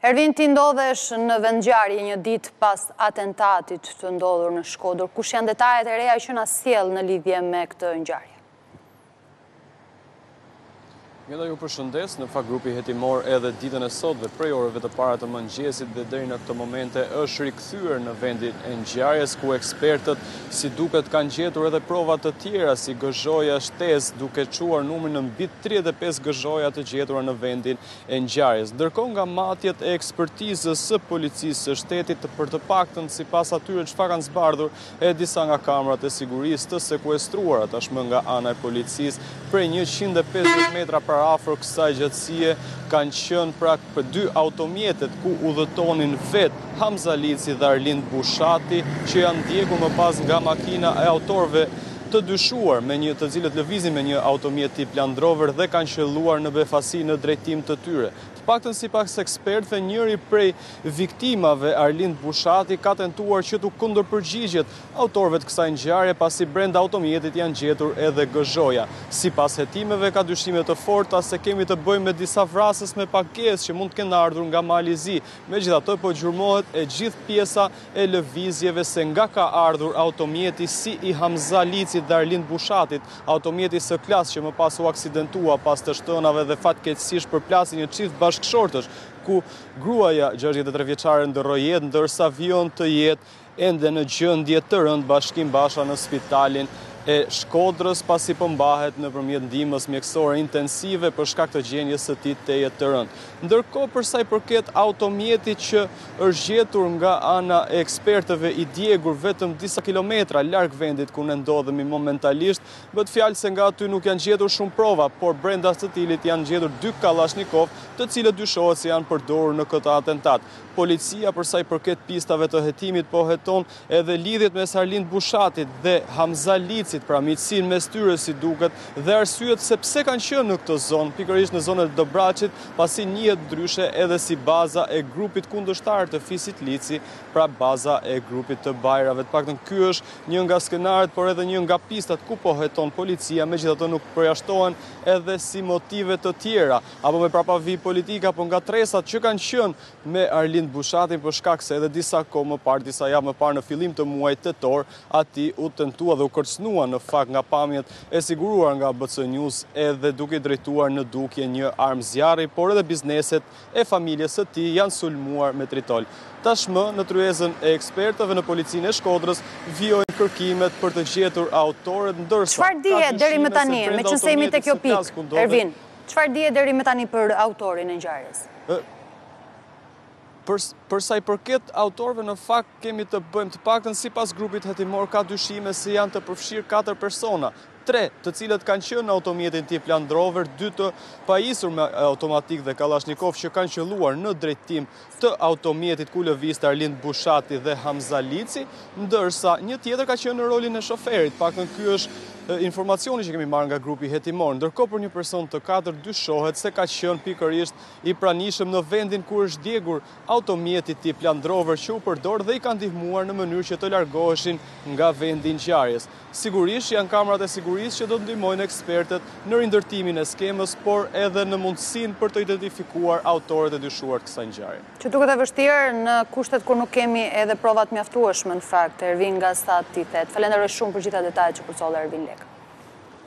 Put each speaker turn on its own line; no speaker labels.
Ervin, ti ndodhesh në vendngjarje një ditë pas atentatit të ndodhur në Shkodër. Kush janë detajet e reja që na sjell në lidhje me këtë ngjarje?
Mjeda ju përshëndes, në fakt grupi hetimor edhe ditën e sotme prej orëve të para të mëngjesit dhe deri në këtë momente është rikthyer në vendin e ngjarjes ku ekspertët si duket kanë gjetur edhe prova të tjera si gëzhoja shtesë, duke çuar numrin në mbi 35 gëzhoja të gjetura në vendin e ngjarjes. Ndërkohë nga matjet e ekspertizës së policisë së shtetit për të paktën sipas atyre çfarë kanë zbardhur e disa nga kamerat e sigurisë të sekuestruara tashmë nga ana e policisë prej 150 metra afër kësaj gjatësie kanë qenë për dy automjetet ku udhëtonin vetë Hamza Lici dhe Arlind Bushati, që janë ndjekur më pas nga makina e autorëve të dyshuar me një të cilët lëvizin me një automjet tip Land Rover dhe kanë qelluar në befasi në drejtim të tyre. Paktën sipas ekspertëve, njëri prej viktimave, Arlind Bushati, ka tentuar që të kundërpërgjigjet autorëve të kësaj ngjarje pasi brenda automjetit janë gjetur edhe gëzhoja. Sipas hetimeve ka dyshime të forta se kemi të bëjmë me disa vrasës me pagesë që mund të kenë ardhur nga Malizi. Megjithatë po gjurmohet e gjithë pjesa e lëvizjeve se nga ka ardhur automjeti si i Hamza Licit dhe Arlind Bushatit, automjeti së klasë që më pas u aksidentua pas të shtënave dhe fatkeqësisht përplasi një çift bashkëshortësh, ku gruaja 63 vjeçare ndërroi jetë, ndërsa vion të jetë ende në gjendje të rëndë Bashkim Basha në spitalin e Shkodrës pasi po mbahet nëpërmjet ndihmës mjekësore intensive për shkak të gjendjes së tij teje të rëndë. Ndërkohë për sa i përket automjetit që është gjetur nga ana e ekspertëve i djegur vetëm disa kilometra larg vendit ku ne ndodhemi momentalisht, bëhet fjalë se nga aty nuk janë gjetur shumë prova, por brenda së cilit janë gjetur 2 Kalashnikov, të cilët dyshohet se janë përdorur në këtë atentat. Policia për sa i përket pistave të hetimit po heton edhe lidhjet mes Arlind Bushatit dhe Hamza Licit, pra miqësinë mes tyre si duket dhe arsyet se pse kanë qenë në këtë zonë, pikërisht në zonën e Dobraçit, pasi njihet ndryshe edhe si baza e grupit kundërshtar të Fisit Lici, pra baza e grupit të Bajrave. Të paktën ky është një nga skenaret, por edhe një nga pistat ku po heton policia, megjithatë nuk përjashtohen edhe si motive të tjera, apo me prapavi politika, apo nga tresat që kanë qenë me Arlind Bushatin për shkak se edhe disa kohë më parë, disa javë më parë në fillim të muajit tetor, ati u tentua dhe u kërcënua në fakt nga pamjet e siguruar nga BC News edhe duke drejtuar në dukje një armë zjarri, por edhe bizneset e familjes së tij janë sulmuar me tritol. Tashmë në tryezën e ekspertëve në policinë e Shkodrës vijojnë kërkimet për të gjetur autorët, ndërsa
çfarë dihet deri më tani, meqense jemi te kjo pikë, Ervin? Çfarë dihet deri më tani për autorin e ngjarjes?
Për sa i përket autorëve, në fakt kemi të bëjmë të paktën sipas grupit hetimor ka dyshime se janë të përfshirë 4 persona. 3 të cilët kanë qenë në automjetin tip Land Rover, 2 të pajisur me automatik dhe Kalashnikov që kanë qelluar në drejtim të automjetit ku lëvizte Arlind Bushati dhe Hamza Lici, ndërsa një tjetër ka qenë në rolin e shoferit. Paktën ky është informacioni që kemi marrë nga grupi hetimor. Ndërkohë për një person të 4 dyshohet se ka qenë pikërisht i pranishëm në vendin ku është djegur automjeti tip Land Rover që u përdor dhe i kanë ndihmuar në mënyrë që të largoheshin nga vendi i ngjarjes. Sigurisht janë kamerat e sigurisë që do të ndihmojnë ekspertët në rindërtimin e skemës, por edhe në mundësinë për të identifikuar autorët e dyshuar të kësaj ngjarje.
Që duket e vështirë në kushtet kur nuk kemi edhe provat mjaftueshme në fakt, Ervin nga sa ti thet. Falenderoj shumë për gjitha detajet që përcolle Ervin.